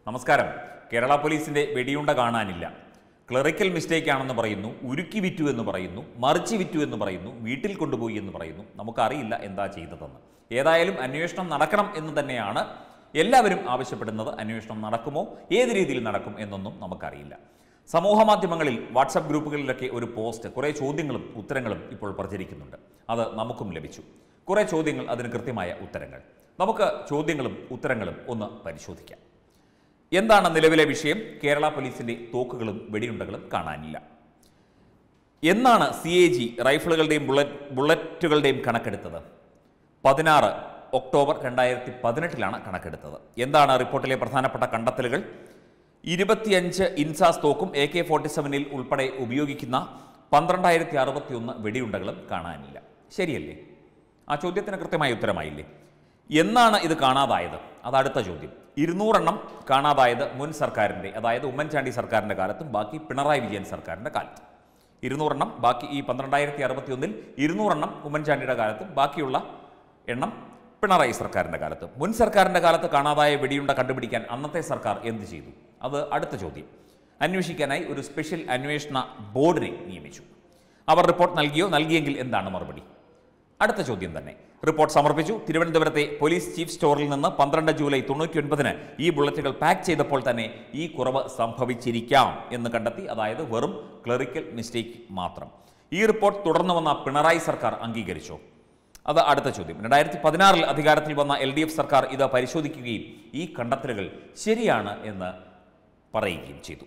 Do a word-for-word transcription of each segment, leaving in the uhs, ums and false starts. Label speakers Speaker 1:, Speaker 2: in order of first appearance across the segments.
Speaker 1: നമസ്കാരം. കേരള പോലീസിന്റെ വെടിയുണ്ട കാണാനില്ല. ക്ലറിക്കൽ മിസ്റ്റേക്ക് ആണെന്ന് പറയുന്നു, ഉരുക്കി വിറ്റു എന്ന് പറയുന്നു, മറിച്ച് വിറ്റു എന്ന് പറയുന്നു, വീട്ടിൽ കൊണ്ടുപോയി എന്ന് പറയുന്നു. നമുക്കറിയില്ല എന്താ ചെയ്തതെന്ന്. ഏതായാലും അന്വേഷണം നടക്കണം എന്ന് തന്നെയാണ് എല്ലാവരും ആവശ്യപ്പെടുന്നത്. അന്വേഷണം നടക്കുമോ, ഏത് രീതിയിൽ നടക്കും എന്നൊന്നും നമുക്കറിയില്ല. സമൂഹ മാധ്യമങ്ങളിൽ, വാട്സപ്പ് ഗ്രൂപ്പുകളിലൊക്കെ ഒരു പോസ്റ്റ്, കുറേ ചോദ്യങ്ങളും ഉത്തരങ്ങളും ഇപ്പോൾ പ്രചരിക്കുന്നുണ്ട്. അത് നമുക്കും ലഭിച്ചു. കുറേ ചോദ്യങ്ങൾ, അതിന് കൃത്യമായ ഉത്തരങ്ങൾ. നമുക്ക് ചോദ്യങ്ങളും ഉത്തരങ്ങളും ഒന്ന് പരിശോധിക്കാം. എന്താണ് നിലവിലെ വിഷയം? കേരള പോലീസിന്റെ തോക്കുകളും വെടിയുണ്ടകളും കാണാനില്ല. എന്നാണ് സി എ ജി റൈഫിളുകളുടെയും ബുള്ളറ്റ് ബുള്ളറ്റുകളുടെയും കണക്കെടുത്തത്? പതിനാറ് ഒക്ടോബർ രണ്ടായിരത്തി പതിനെട്ടിലാണ് കണക്കെടുത്തത്. എന്താണ് റിപ്പോർട്ടിലെ പ്രധാനപ്പെട്ട കണ്ടെത്തലുകൾ? ഇരുപത്തിയഞ്ച് ഇൻസാസ് തോക്കും എ കെ ഫോർട്ടി സെവനിൽ ഉൾപ്പെടെ ഉപയോഗിക്കുന്ന പന്ത്രണ്ടായിരത്തി അറുപത്തി ഒന്ന് വെടിയുണ്ടകളും കാണാനില്ല. ശരിയല്ലേ? ആ ചോദ്യത്തിന് കൃത്യമായ ഉത്തരമായില്ലേ? എന്നാണ് ഇത് കാണാതായത്? അതടുത്ത ചോദ്യം. ഇരുന്നൂറെണ്ണം കാണാതായത് മുൻ സർക്കാരിൻ്റെ, അതായത് ഉമ്മൻചാണ്ടി സർക്കാരിൻ്റെ കാലത്തും ബാക്കി പിണറായി വിജയൻ സർക്കാരിൻ്റെ കാലത്തും. ഇരുന്നൂറെണ്ണം ബാക്കി ഈ പന്ത്രണ്ടായിരത്തി അറുപത്തി ഒന്നിൽ ഇരുന്നൂറെണ്ണം ഉമ്മൻചാണ്ടിയുടെ കാലത്തും ബാക്കിയുള്ള എണ്ണം പിണറായി സർക്കാരിൻ്റെ കാലത്തും. മുൻ സർക്കാരിൻ്റെ കാലത്ത് കാണാതായ വെടിയുണ്ട കണ്ടുപിടിക്കാൻ അന്നത്തെ സർക്കാർ എന്ത് ചെയ്തു? അത് അടുത്ത ചോദ്യം. അന്വേഷിക്കാനായി ഒരു സ്പെഷ്യൽ അന്വേഷണ ബോർഡിനെ നിയമിച്ചു. അവർ റിപ്പോർട്ട് നൽകിയോ? നൽകിയെങ്കിൽ എന്താണ് മറുപടി? അടുത്ത ചോദ്യം തന്നെ. റിപ്പോർട്ട് സമർപ്പിച്ചു. തിരുവനന്തപുരത്തെ പോലീസ് ചീഫ് സ്റ്റോറിൽ നിന്ന് പന്ത്രണ്ട് ജൂലൈ തൊണ്ണൂറ്റി ഒൻപതിന് ഈ ബുള്ളറ്റുകൾ പാക്ക് ചെയ്തപ്പോൾ തന്നെ ഈ കുറവ് സംഭവിച്ചിരിക്കാം എന്ന് കണ്ടെത്തി. അതായത് വെറും ക്ലറിക്കൽ മിസ്റ്റേക്ക് മാത്രം. ഈ റിപ്പോർട്ട് തുടർന്ന് വന്ന പിണറായി സർക്കാർ അംഗീകരിച്ചോ? അത് അടുത്ത ചോദ്യം. രണ്ടായിരത്തി പതിനാറിൽ അധികാരത്തിൽ വന്ന എൽ ഡി എഫ് സർക്കാർ ഇത് പരിശോധിക്കുകയും ഈ കണ്ടെത്തലുകൾ ശരിയാണ് എന്ന് പറയുകയും ചെയ്തു.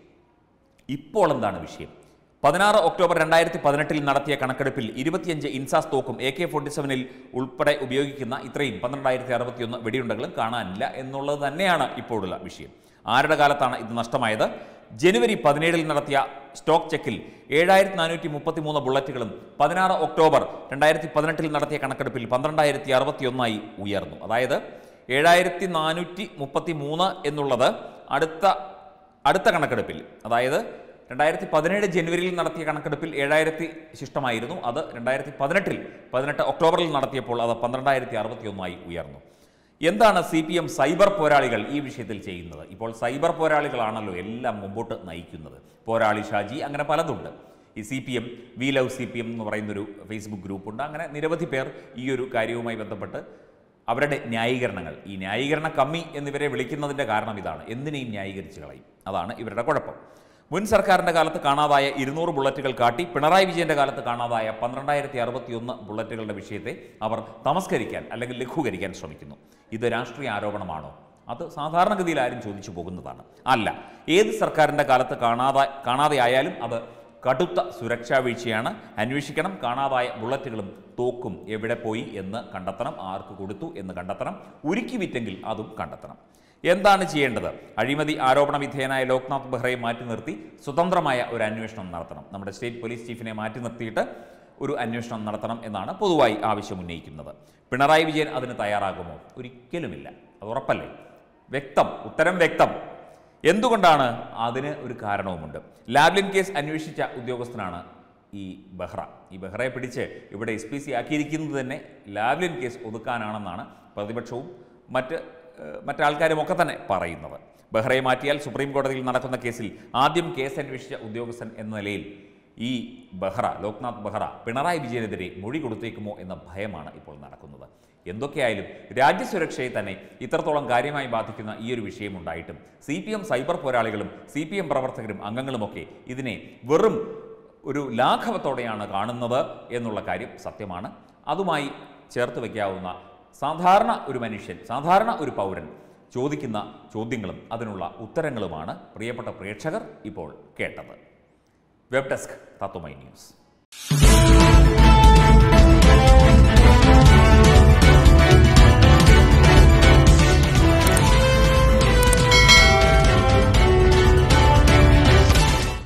Speaker 1: ഇപ്പോൾ എന്താണ് വിഷയം? പതിനാറ് ഒക്ടോബർ രണ്ടായിരത്തി പതിനെട്ടിൽ നടത്തിയ കണക്കെടുപ്പിൽ ഇരുപത്തിയഞ്ച് ഇൻസാസ് തോക്കും എ കെ ഫോർട്ടി സെവനിൽ ഉൾപ്പെടെ ഉപയോഗിക്കുന്ന ഇത്രയും പന്ത്രണ്ടായിരത്തി അറുപത്തി ഒന്ന് വെടിയുണ്ടകളും കാണാനില്ല എന്നുള്ളത് തന്നെയാണ് ഇപ്പോഴുള്ള വിഷയം. ആരുടെ കാലത്താണ് ഇത് നഷ്ടമായത്? ജനുവരി പതിനേഴിൽ നടത്തിയ സ്റ്റോക്ക് ചെക്കിൽ ഏഴായിരത്തി നാനൂറ്റി മുപ്പത്തി മൂന്ന് ബുള്ളറ്റുകളും പതിനാറ് ഒക്ടോബർ രണ്ടായിരത്തി പതിനെട്ടിൽ നടത്തിയ കണക്കെടുപ്പിൽ പന്ത്രണ്ടായിരത്തി അറുപത്തി ഒന്നായി ഉയർന്നു. അതായത് ഏഴായിരത്തി നാനൂറ്റി മുപ്പത്തി മൂന്ന് എന്നുള്ളത് അടുത്ത അടുത്ത കണക്കെടുപ്പിൽ, അതായത് രണ്ടായിരത്തി പതിനേഴ് ജനുവരിയിൽ നടത്തിയ കണക്കെടുപ്പിൽ ഏഴായിരത്തി ശിഷ്ടമായിരുന്നു. അത് രണ്ടായിരത്തി പതിനെട്ടിൽ പതിനെട്ട് ഒക്ടോബറിൽ നടത്തിയപ്പോൾ അത് പന്ത്രണ്ടായിരത്തി അറുപത്തി ഒന്നായി ഉയർന്നു. എന്താണ് സി പി എം സൈബർ പോരാളികൾ ഈ വിഷയത്തിൽ ചെയ്യുന്നത്? ഇപ്പോൾ സൈബർ പോരാളികളാണല്ലോ എല്ലാം മുമ്പോട്ട് നയിക്കുന്നത്. പോരാളി ഷാജി, അങ്ങനെ പലതുണ്ട്. ഈ C P M V love C P M എന്ന് പറയുന്നൊരു ഫേസ്ബുക്ക് ഗ്രൂപ്പുണ്ട്. അങ്ങനെ നിരവധി പേർ ഈ ഒരു കാര്യവുമായി ബന്ധപ്പെട്ട് അവരുടെ ന്യായീകരണങ്ങൾ, ഈ ന്യായീകരണ കമ്മി എന്നിവരെ വിളിക്കുന്നതിൻ്റെ കാരണം ഇതാണ്. എന്തിനേയും ന്യായീകരിച്ച് കളയും. അതാണ് ഇവരുടെ കുഴപ്പം. മുൻ സർക്കാരിൻ്റെ കാലത്ത് കാണാതായ ഇരുന്നൂറ് ബുള്ളറ്റുകൾ കാട്ടി പിണറായി വിജയൻ്റെ കാലത്ത് കാണാതായ പന്ത്രണ്ടായിരത്തി അറുപത്തി ഒന്ന് ബുള്ളറ്റുകളുടെ വിഷയത്തെ അവർ തമസ്കരിക്കാൻ അല്ലെങ്കിൽ ലഘൂകരിക്കാൻ ശ്രമിക്കുന്നു. ഇത് രാഷ്ട്രീയ ആരോപണമാണോ? അത് സാധാരണഗതിയിൽ ആരും ചോദിച്ചു പോകുന്നതാണ്. അല്ല. ഏത് സർക്കാരിൻ്റെ കാലത്ത് കാണാതെ കാണാതെയായാലും അത് കടുത്ത സുരക്ഷാ വീഴ്ചയാണ്. അന്വേഷിക്കണം. കാണാതായ ബുള്ളറ്റുകളും തോക്കും എവിടെ പോയി എന്ന് കണ്ടെത്തണം. ആർക്ക് കൊടുത്തു എന്ന് കണ്ടെത്തണം. ഉരുക്കി വിറ്റെങ്കിൽ അതും കണ്ടെത്തണം. എന്താണ് ചെയ്യേണ്ടത്? അഴിമതി ആരോപണ വിധേയനായ ലോക്നാഥ് ബെഹ്റയെ മാറ്റി നിർത്തി സ്വതന്ത്രമായ ഒരു അന്വേഷണം നടത്തണം. നമ്മുടെ സ്റ്റേറ്റ് പോലീസ് ചീഫിനെ മാറ്റി നിർത്തിയിട്ട് ഒരു അന്വേഷണം നടത്തണം എന്നാണ് പൊതുവായി ആവശ്യം ഉന്നയിക്കുന്നത്. പിണറായി വിജയൻ അതിന് തയ്യാറാകുമോ? ഒരിക്കലുമില്ല. അത് ഉറപ്പല്ലേ? വ്യക്തം. ഉത്തരം വ്യക്തം. എന്തുകൊണ്ടാണ്? അതിന് ഒരു കാരണവുമുണ്ട്. ലാവ്ലിൻ കേസ് അന്വേഷിച്ച ഉദ്യോഗസ്ഥനാണ് ഈ ബെഹ്റ. ഈ ബെഹ്റയെ പിടിച്ച് ഇവിടെ എസ് പി സി ആക്കിയിരിക്കുന്നത് തന്നെ ലാവ്ലിൻ കേസ് ഒതുക്കാനാണെന്നാണ് പ്രതിപക്ഷവും മറ്റ് മറ്റാൾക്കാരുമൊക്കെ തന്നെ പറയുന്നത്. ബെഹ്റയെ മാറ്റിയാൽ സുപ്രീം കോടതിയിൽ നടക്കുന്ന കേസിൽ ആദ്യം കേസ് അന്വേഷിച്ച ഉദ്യോഗസ്ഥൻ എന്ന നിലയിൽ ഈ ബെഹ്റ, ലോക്നാഥ് ബെഹ്റ, പിണറായി വിജയനെതിരെ മൊഴി കൊടുത്തേക്കുമോ എന്ന ഭയമാണ് ഇപ്പോൾ നടക്കുന്നത്. എന്തൊക്കെയായാലും രാജ്യസുരക്ഷയെ തന്നെ ഇത്രത്തോളം കാര്യമായി ബാധിക്കുന്ന ഈ ഒരു വിഷയമുണ്ടായിട്ടും സി പി എം സൈബർ പോരാളികളും സി പി എം പ്രവർത്തകരും അംഗങ്ങളുമൊക്കെ ഇതിനെ വെറും ഒരു ലാഘവത്തോടെയാണ് കാണുന്നത് എന്നുള്ള കാര്യം സത്യമാണ്. അതുമായി ചേർത്ത് വയ്ക്കാവുന്ന സാധാരണ ഒരു മനുഷ്യൻ, സാധാരണ ഒരു പൗരൻ ചോദിക്കുന്ന ചോദ്യങ്ങളും അതിനുള്ള ഉത്തരങ്ങളുമാണ് പ്രിയപ്പെട്ട പ്രേക്ഷകർ ഇപ്പോൾ കേട്ടത്. Web desk Tatwamayi news.